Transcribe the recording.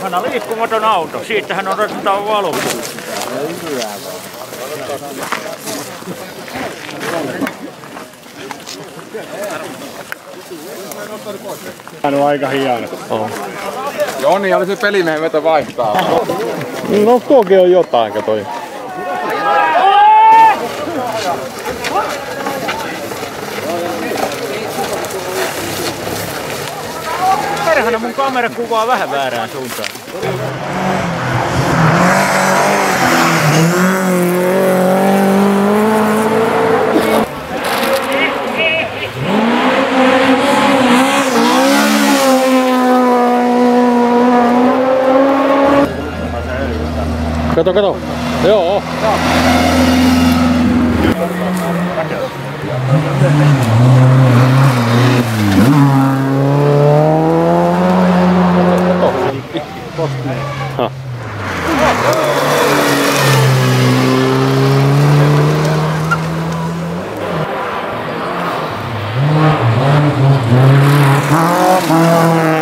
vanhana liikkumaton auto. Siitähän otetaan valvo. On aika hieno. Joni oli se pelimiehen veto vaihtaa. No tuokin on jotain, katoi. Perhana mun kamera kuvaa vähän väärään suuntaan. Kato, kato. Joo. Ha.